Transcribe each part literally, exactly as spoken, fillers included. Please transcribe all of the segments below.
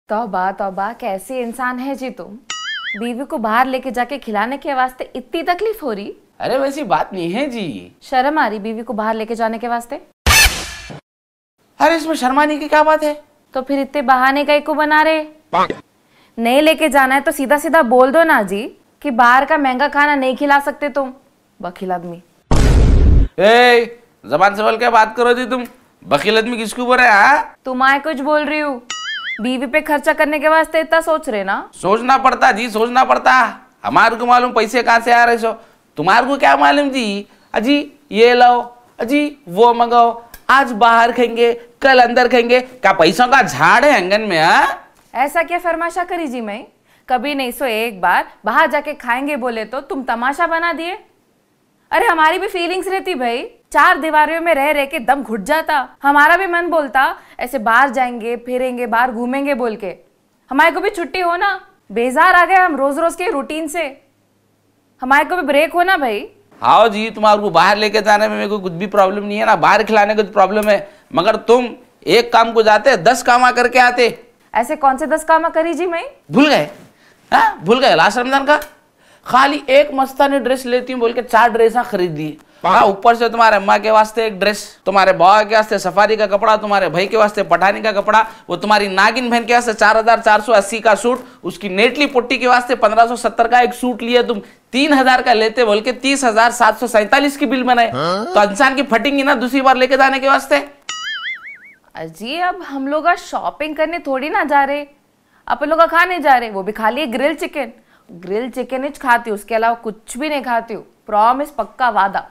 तौबा तौबा, कैसी इंसान है जी तुम। बीवी को बाहर लेके जाके खिलाने के वास्ते इतनी तकलीफ हो रही। अरे वैसी बात नहीं है जी। शर्म आ रही बीवी को बाहर लेके जाने के वास्ते? अरे इसमें शर्माने की क्या बात है? तो फिर इतने बहाने कई को बना रहे? नहीं लेके जाना है तो सीधा सीधा बोल दो ना जी कि बाहर का महंगा खाना नहीं खिला सकते तुम, बखील आदमी। ए, जबान संभल के बात करो जी तुम। बखील आदमी किसको बोल रहे हैं? तुम्हारे कुछ बोल रही हूँ। बीवी पे खर्चा करने के वास्ते इतना सोच रहे ना? सोचना पड़ता जी, सोचना पड़ता। हमारे को मालूम पैसे कहाँ से आ रहे सो, तुम्हारे को क्या मालूम जी। अजी ये लो, अजी वो मंगाओ, आज बाहर खाएंगे कल अंदर खाएंगे, क्या पैसों का झाड़ है आंगन में? हाँ ऐसा क्या फरमाशा करी जी मैं? कभी नहीं सो एक बार बाहर जाके खाएंगे बोले तो तुम तमाशा बना दिए। अरे हमारी भी फीलिंग्स रहती भाई, चार दीवारों में रह रह के दम घुट जाता। हमारा भी मन बोलता ऐसे बाहर जाएंगे फिरेंगे बाहर घूमेंगे बोल के। हमारे को भी छुट्टी हो ना, बेजार आ गए हम रोज रोज के रूटीन से। हमारे को भी ब्रेक हो ना भाई। हाँ जी, तुम्हारे को बाहर लेके जाने में मेरे को कुछ भी प्रॉब्लम नहीं है ना, बाहर खिलाने को प्रॉब्लम है, मगर तुम एक काम को जाते दस कामा करके आते। ऐसे कौन से दस कामा करी जी मैं? भूल गए? हाँ भूल गए। लास्ट रमजान का खाली एक मस्तानी ड्रेस लेती हूँ बोल के चार ड्रेसा खरीद दी। हाँ ऊपर से तुम्हारे अम्मा के वास्ते एक ड्रेस, तुम्हारे बाबा के वास्ते सफारी का कपड़ा, तुम्हारे भाई के वास्ते पठानी का कपड़ा, वो तुम्हारी नागिन बहन के वास्ते चार हजार चार सौ अस्सी का सूट, उसकी नेटली पुट्टी के वास्ते पंद्रह सौ सत्तर का एक सूट लिया तुम। तीन हजार का लेते बोल के तीस हजार सात सौ सैतालीस की बिल बनाए। तो इंसान की फटेंगी ना दूसरी बार लेके जाने के वास्ते। अजी अब हम लोग शॉपिंग करने थोड़ी ना जा रहे, अपन लोग खाने जा रहे, वो भी खा लिए ग्रिल चिकन। ग्रिल चिकन ही खाती हूँ, उसके अलावा कुछ भी नहीं खाती हूँ। प्रॉमिस, पक्का वादा।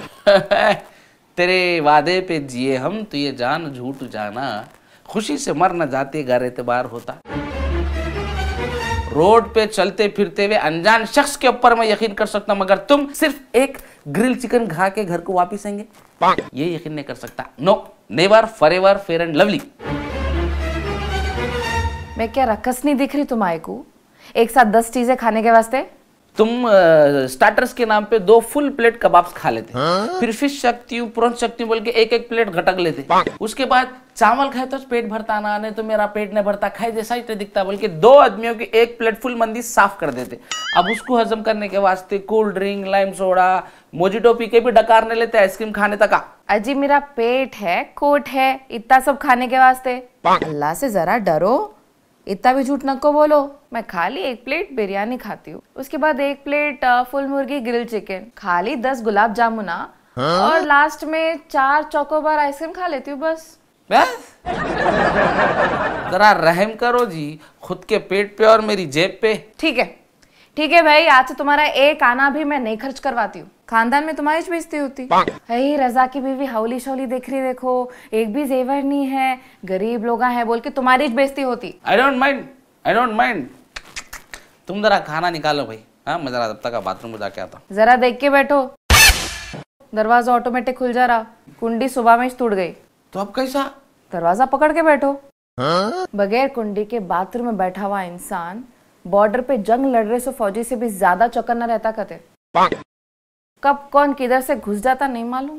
तेरे वादे पे जिए हम, तो ये जान झूठ जाना, खुशी से मर न जाते घर एतबार होता। रोड पे चलते फिरते हुए अनजान शख्स के ऊपर मैं यकीन कर सकता, मगर तुम सिर्फ एक ग्रिल चिकन खा के घर को वापिस आएंगे ये यकीन नहीं कर सकता। No never, forever, fair and lovely. मैं क्या रकस नहीं दिख रही तुम्हारे को एक साथ दस चीजें खाने के वास्ते? तुम स्टार्टर्स के नाम पे दो फुल प्लेट कबाब्स खा लेते, हाँ? फिर फिश शक्ति हूँ प्रॉन्स शक्ति बोल के एक एक प्लेट घटक लेते, उसके बाद चावल खाए तो पेट भरता ना, नहीं तो मेरा पेट नहीं भरता, खाए जैसा ही तो दिखता बोल के दो आदमियों की एक प्लेट फुल मंदी साफ कर देते। अब उसको हजम करने के वास्ते cold drink, lime soda, mojito पी के भी डकार नहीं लेते आइसक्रीम खाने तक। अजी मेरा पेट है, कोट है, इतना सब खाने के वास्ते अल्लाह से जरा डरो। इतना भी झूठ नको बोलो। मैं खाली एक प्लेट बिरयानी खाती हूँ, उसके बाद एक प्लेट फुल मुर्गी ग्रिल चिकन, खाली दस गुलाब जामुना, हाँ? और लास्ट में चार चोकोबार आइसक्रीम खा लेती हूँ बस। बस जरा रहम करो जी खुद के पेट पे और मेरी जेब पे। ठीक है ठीक है भाई, आज से तुम्हारा एक आना भी मैं नहीं खर्च करवाती हूँ। खानदान में तुम्हारी बेइज्जती होती है। रजा की बीवी हौली शौली देख रही, देखो एक भी जेवर नहीं है, गरीब लोग हैं बोल के तुम्हारी बेइज्जती होती। I don't mind, I don't mind. तुम जरा खाना निकालो भाई। हाँ मैं जरा तब तक बाथरूम में जाके आता हूँ। जरा देख के बैठो, दरवाजा ऑटोमेटिक खुल जा रहा, कुंडी सुबह में टूट गई तो अब कैसा? दरवाजा पकड़ के बैठो। हाँ? बगैर कुंडी के बाथरूम में बैठा हुआ इंसान बॉर्डर पे जंग लड़ रहे सो फौजी से भी ज्यादा चौकन्ना रहता कहते। कब कौन किधर से घुस जाता नहीं मालूम।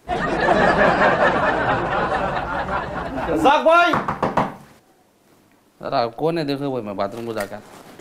रज़ाक भाई, जरा कौन है देखो भाई, मैं बाथरूम को जाकर।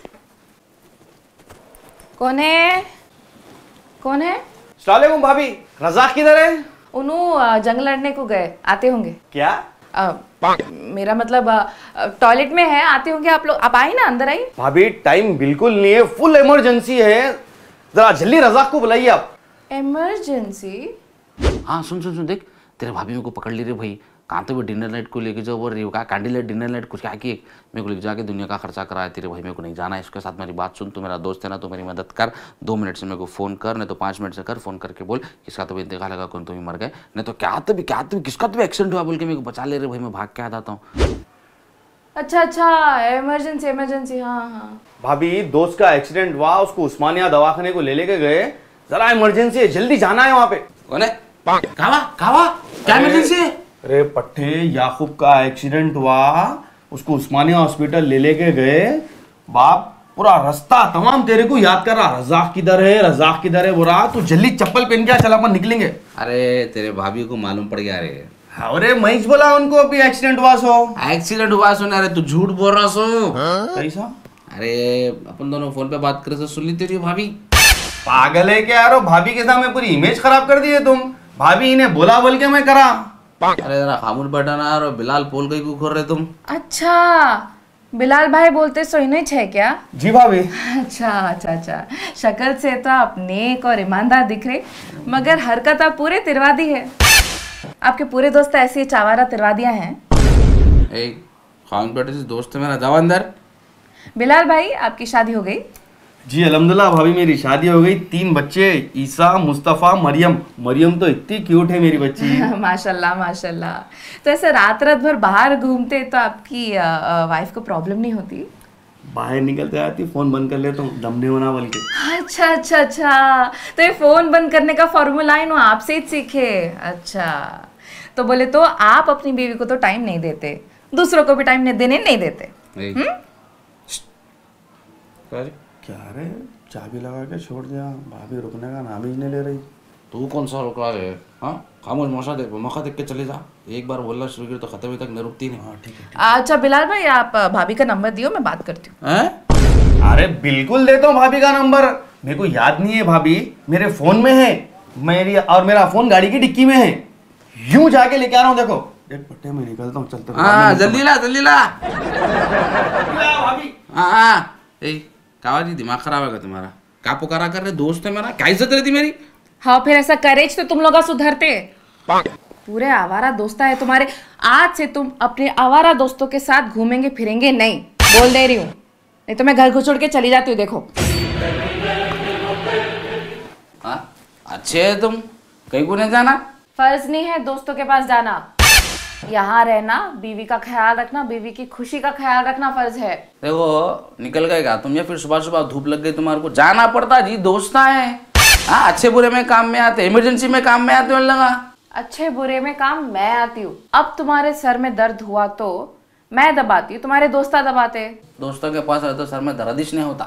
कौन है कौन है? अस्सलाम वालेकुम भाभी, रज़ाक किधर है? उन्हों जंग लड़ने को गए, आते होंगे। क्या? आ, मेरा मतलब टॉयलेट में है, आते होंगे आप लोग। आप आए ना, अंदर आई। भाभी टाइम बिल्कुल नहीं है, फुल इमरजेंसी है, जरा जल्दी रज़ाक को बुलाइए आप। इमरजेंसी? हाँ सुन सुन सुन, देख तेरे भाभी को पकड़ ली रे भाई, कहाँ तो वो डिनर नाइट को लेके जाओ, वो का कैंडल लाइट डिनर नाइट कुछ क्या की मेरे को लेके जाके दुनिया का खर्चा कराया तेरे भाई, मेरे को नहीं जाना है इसके साथ। मेरी बात सुन, तू मेरा दोस्त है ना, तू मेरी मदद कर, दो मिनट से मेरे को फोन कर, नहीं तो पाँच मिनट से कर, फोन करके बोल किसका तो भी इंतकाल लगा, कौन तुम मर गए, नहीं तो क्या तो भी क्या तो भी किसका तो भी एक्सीडेंट हुआ बोल के मेरे को बचा ले रहे भाई, मैं भाग के आ जाता हूँ। अच्छा अच्छा, इमरजेंसी इमरजेंसी, हाँ हाँ। भाभी दोस्त का एक्सीडेंट हुआ, उसको उस्मानिया दवाखाने को ले लेके गए, जरा इमरजेंसी है, जल्दी जाना है वहाँ पे। कौन है? कावा कावा, क्या इमरजेंसी है? अरे पट्टे, याकूब का एक्सीडेंट हुआ, उसको उस्मानिया हॉस्पिटल ले लेके गए। बाप पूरा रास्ता तमाम तेरे को याद कर रहा, रज़ाक किधर है रज़ाक किधर है, बोला तू जल्दी चप्पल पहन के चल अपन निकलेंगे। अरे तेरे भाभी को मालूम पड़ गया रे, अरे महेश बोला उनको अभी एक्सीडेंट हुआ सो। एक्सीडेंट हुआ सुना रे, तू झूठ बोल रहा सो। कैसा? अरे अपन दोनों फोन पे बात करे तो सुन ली तेरी भाभी। पागल है क्या यार, भाभी के सामने पूरी इमेज खराब कर दी है तुम। भाभी इन्हें बोला बोल के मैं करा। अरे जरा खामोश बैठा ना यार, बिलाल पोल गई को खोल रहे तुम। अच्छा, बिलाल भाई बोलते सो नहीं छे क्या? जी भाभी। अच्छा अच्छा अच्छा, शक्ल से तो आप नेक और ईमानदार दिख रहे, मगर हरकत आप पूरे तिरवादी है। आपके पूरे दोस्त ऐसी चावारा तिरवादियां हैं। ए, खान बेटे से दोस्त है मेरा, जाओ अंदर। बिलाल भाई, आपकी शादी हो गई? जी अल्हम्दुलिल्लाह भाभी, मेरी शादी हो गई, तीन बच्चे, ईसा, मुस्तफ़ा, मरियम। मरियम तो इतनी क्यूट है मेरी बच्ची। माशाल्लाह माशाल्लाह। तो ऐसे रात रात भर बाहर घूमते तो आपकी वाइफ को प्रॉब्लम नहीं होती? बाहर निकलते आती फोन बंद कर लेता हूँ, दम नहीं होना बोल के। अच्छा अच्छा अच्छा, तो ये फोन बंद करने का फॉर्मूला इन आपसे ही सीखे। अच्छा, तो बोले तो आप अपनी बीवी को तो टाइम नहीं देते, दूसरों को भी टाइम देने नहीं देते। क्या रे, चाबी लगा के छोड़ दिया, भाभी रुकने का नाम ही नहीं ले रही। तू कौन सा रुक रहा है? हाँ, खामोश मौका देख मौका देख के चले जा। एक बार बोलना शुरू कर तो खत्म तक नहीं रुकती नहीं। हाँ ठीक है। अच्छा बिलाल भाई, आप भाभी का नंबर दियो, मैं बात करती हूँ। अरे बिल्कुल देता हूँ भाभी का नंबर। मेरे को याद नहीं है भाभी, मेरे फोन में है, मेरी और मेरा फोन गाड़ी की डिक्की में है। यूं जाके लेके आ रहा हूँ, देखो एक पट्टे में निकलता हूँ, चलते। हाँ जल्दी ला जल्दी ला भाभी। हाँ हाँ, कावाजी दिमाग खराब है तुम्हारा? क्या पुकारा कर रहे? दोस्त है मेरा, क्या इज्जत रहती मेरी? हाँ फिर ऐसा करेज तो तुम लोग सुधरते। पूरे आवारा दोस्त है तुम्हारे। आज से तुम अपने आवारा दोस्तों के साथ घूमेंगे फिरेंगे नहीं, बोल दे रही हूँ, नहीं तो मैं घर घुसुड़ के चली जाती हूँ। देखो हाँ अच्छे है तुम, कहीं को नहीं जाना? फर्ज नहीं है दोस्तों के पास जाना, यहाँ रहना, बीवी का ख्याल रखना, बीवी की खुशी का ख्याल रखना फर्ज है। देखो निकल गए क्या तुम, या फिर सुबह सुबह धूप लग गई तुम्हारे को जाना पड़ता जी, दोस्त है। हाँ अच्छे बुरे में काम में आते, इमरजेंसी में काम में आते। लगा अच्छे बुरे में काम मैं आती हूँ। अब तुम्हारे सर में दर्द हुआ तो मैं दबाती हूँ, तुम्हारे दोस्ता दबाते। दोस्तों के पास रहे तो सर में दर्द ही नहीं होता।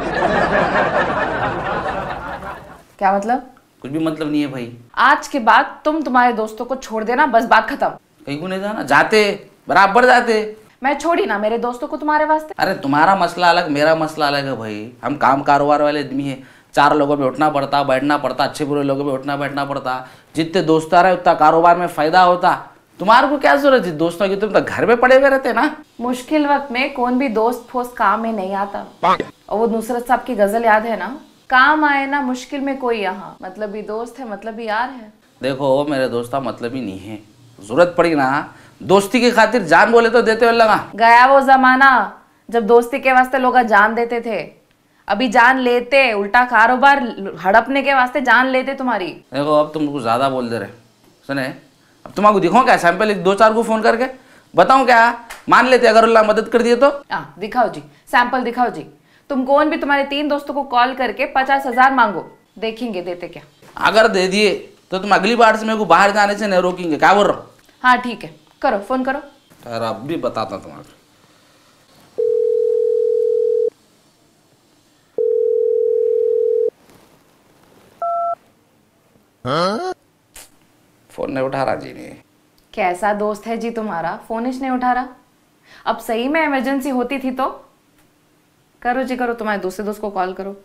क्या मतलब? कुछ भी मतलब नहीं है भाई। आज के बाद तुम तुम्हारे दोस्तों को छोड़ देना, बस बात खत्म। कहीं को नहीं जाना, जाते बराबर जाते। मैं छोड़ी ना मेरे दोस्तों को तुम्हारे वास्ते। अरे तुम्हारा मसला अलग, मेरा मसला अलग है भाई। हम काम कारोबार वाले आदमी है, चार लोगों में उठना पड़ता बैठना पड़ता, अच्छे बुरे लोगों में उठना बैठना पड़ता। जितने दोस्त आ रहे उतना कारोबार में फायदा होता। तुम्हारे को क्या जरूरत है दोस्तों की? तुम तो घर में पड़े हुए रहते ना। मुश्किल वक्त में कौन भी दोस्त फोस्त काम में नहीं आता। और वो नुसरत साहब की गजल याद है ना, काम आए ना मुश्किल में कोई यहाँ, मतलब भी दोस्त है मतलब भी यार है। देखो मेरे दोस्ता मतलब ही नहीं है, जरूरत पड़ी ना दोस्ती की खातिर जान बोले तो देते हुए लगा। गया वो जमाना जब दोस्ती के वास्ते लोग जान देते थे, अभी जान लेते, उल्टा कारोबार हड़पने के वास्ते जान लेते तुम्हारी। देखो अब तुम कुछ ज्यादा बोल दे रहे, सुने अब तुम्हारे दिखाओ क्या सैंपल, एक दो चार को फोन करके बताऊं क्या? मान लेते अगर अल्लाह मदद कर दिए तो। आ, दिखाओ जी सैंपल दिखाओ जी। तुम कौन भी तुम्हारे तीन दोस्तों को कॉल करके पचास हजार मांगो, देखेंगे देते क्या। अगर दे दिए तो तुम अगली बार से मेरे को बाहर जाने से नहीं रोकेंगे, क्या बोल रहा हूँ? हाँ ठीक है, करो फोन करो। यार अब भी बताता तुम्हारे। हाँ? फोन नहीं उठा रहा जी ने। कैसा दोस्त है जी तुम्हारा, फोन ही नहीं उठा रहा। अब सही में इमरजेंसी होती थी तो करो जी करो, तुम्हारे दूसरे दोस्त को कॉल करो।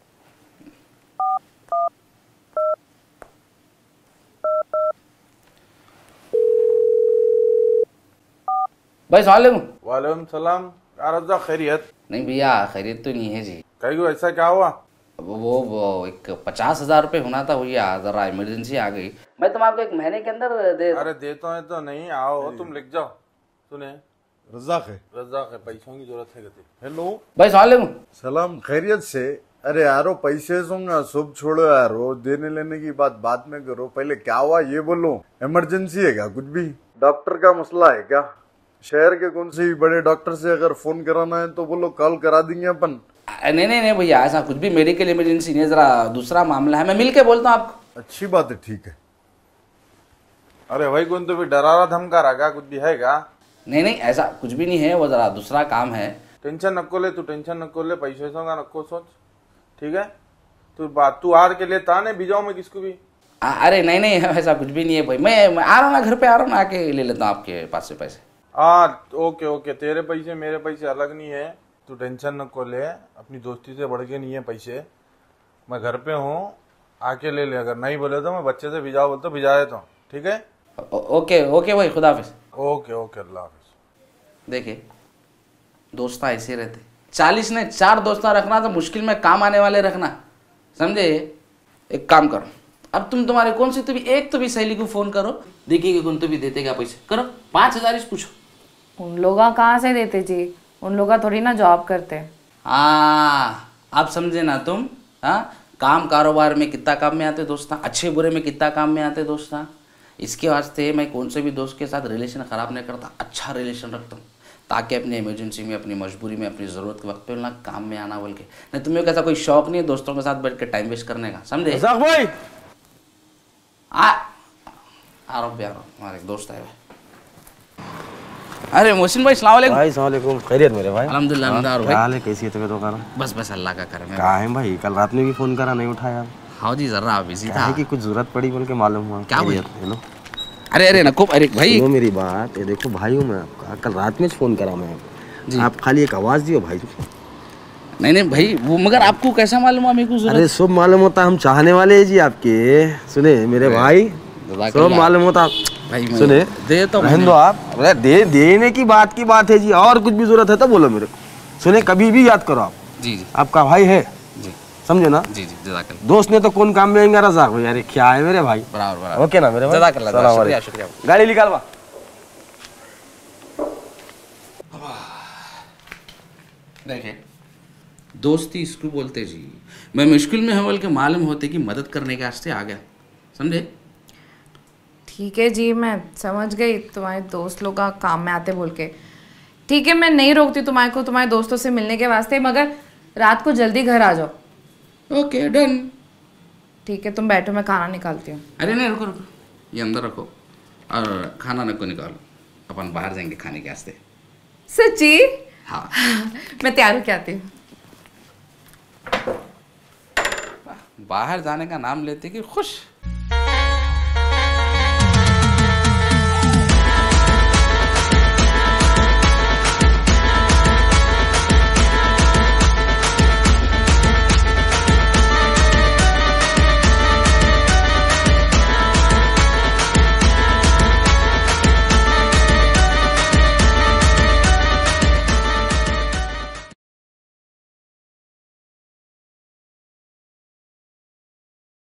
भाई सलाम। वालेकुम सलाम। यार रज़ा खैरियत? नहीं भैया खैरियत तो नहीं है जी। कहीं को ऐसा क्या हुआ? वो वो एक पचास हजार रुपये होना था भैया, जरा इमरजेंसी आ गई। मैं तुम आपको एक महीने के अंदर दे। अरे देता है तो नहीं, आओ तुम लिख जाओ। सुने रज़ाक है। रज़ाक है, पैसों की जरूरत है गति। हेलो भाई सलाम। सलाम, खैरियत से? अरे यारो पैसे सूंगा सब छोड़ो यारो, देने लेने की बात बाद में करो, पहले क्या हुआ ये बोलो। इमरजेंसी है क्या? कुछ भी डॉक्टर का मसला है क्या? शहर के कौन से भी बड़े डॉक्टर से अगर फोन कराना है तो बोलो, कॉल करा देंगे अपन। नहीं नहीं नहीं भैया ऐसा कुछ भी मेडिकल इमरजेंसी नहीं, जरा दूसरा मामला है, मैं मिल के बोलता हूँ आपको। अच्छी बात है, ठीक है। अरे भाई कौन तो भी डरा रहा धमका रहा क्या? कुछ भी है क्या? नहीं नहीं ऐसा कुछ भी नहीं है, वो जरा दूसरा काम है। टेंशन नको ले, तू टेंशन नको ले, पैसे का नको सोच, ठीक है? तू बात तू आर के लिए था नहीं भिजाऊ मैं किसको भी। आ, अरे नहीं नहीं ऐसा कुछ भी नहीं है भाई, मैं, मैं आ रहा हूँ ना, घर पे आ रहा हूँ ना, आके ले लेता हूँ आपके पास से पैसे। हाँ ओके ओके, तेरे पैसे मेरे पैसे अलग नहीं है, तू टेंशन न को ले, अपनी दोस्ती से बढ़ के नहीं है पैसे। मैं घर पे हूँ, आके ले ले, अगर नहीं बोले तो मैं बच्चे से भिजा बोलता भिजा देता हूँ, ठीक है? ओ, ओके ओके भाई, खुदा हाफिज। ओके ओके, अल्लाह हाफिज। देखिए दोस्त ऐसे रहते, चालीस ने चार दोस्त रखना तो मुश्किल में काम आने वाले रखना, समझे? एक काम करो, अब तुम तुम्हारे कौन सी तो भी एक तो भी सहेली को फोन करो, देखिए कौन तो भी देते क्या पैसे, करो पाँच हजार पूछो। उन लोग कहाँ से देते जी, उन लोग थोड़ी ना जॉब करते। हाँ आप समझे ना तुम, हाँ काम कारोबार में कितना काम में आते दोस्त, अच्छे बुरे में कितना काम में आते दोस्त। इसके वास्ते मैं कौन से भी दोस्त के साथ रिलेशन ख़राब नहीं करता, अच्छा रिलेशन रखता हूँ, ताकि अपनी इमरजेंसी में, अपनी मजबूरी में, अपनी ज़रूरत के वक्त पे ना काम में आना बोल के। नहीं तुम्हें कैसा कोई शौक नहीं है दोस्तों के साथ बैठ के टाइम वेस्ट करने का, समझे? भाई आ आ रहा हूँ प्यार, हमारे एक दोस्त है भाई। अरे मोहसिन भाई सलाम वालेकुम। भाई सलाम वालेकुम, खैरियत मेरे भाई? अल्हम्दुलिल्लाह अल्हम्दुलिल्लाह क्या भाई। हाल है, कैसी है तबीयत वगैरह? बस बस अल्लाह का करम है। कहाँ है भाई? कल रात में भी फोन करा, नहीं उठाया। हाँ जी जरा बिजी क्या था है कि कुछ जरूरत पड़ी बोल के मालूम हुआ। क्या हुई? खैरियत, हेलो अरे अरे नको, अरे भाई सुनो मेरी बात, ये देखो भाई हूँ मैं आपका, कल रात में फोन करा मैं जी। आप खाली एक आवाज दियो भाई। नहीं नहीं भाई वो, मगर आपको कैसा मालूम है मेरे को जरूरत? अरे सब मालूम होता, हम चाहने वाले हैं जी आपके, सुने मेरे भाई, सब मालूम होता भाई मैं सुने दे तो रहने दो आप। अरे दे देने की बात की बात है जी, और कुछ भी जरूरत है तो बोलो मेरे को। सुने कभी भी याद करो आप, जी जी आपका भाई है, जी समझे ना? जी जी जज़ाकल्लाह। दोस्त ने तो कौन काम में आएंगे रज़ाक भाई, अरे क्या है मेरे भाई। बराबर बराबर, ओके ना मेरे भाई? जज़ाकल्लाह, सलाम शुक्रिया वालेकुम। शुक्रिया। गाड़ी निकाल बा। देखिए दोस्ती इसको बोलते जी, मैं मुश्किल में हवल के मालूम होते कि मदद करने के वास्ते आ गया, समझे? ठीक है जी, मैं समझ गई तुम्हारे दोस्त लोग का काम में आते बोल के। ठीक है, मैं नहीं रोकती तुम्हारे को तुम्हारे दोस्तों से मिलने के वास्ते, मगर रात को जल्दी घर आ जाओ। Okay done. ठीक है, तुम बैठो, मैं खाना निकालती हूँ। अरे नहीं रुको रुको, ये अंदर रखो और खाना न को निकालो, अपन बाहर जाएंगे खाने के वास्ते। सच्ची? हाँ मैं तैयार होके आती हूँ। बाहर जाने का नाम लेते कि खुश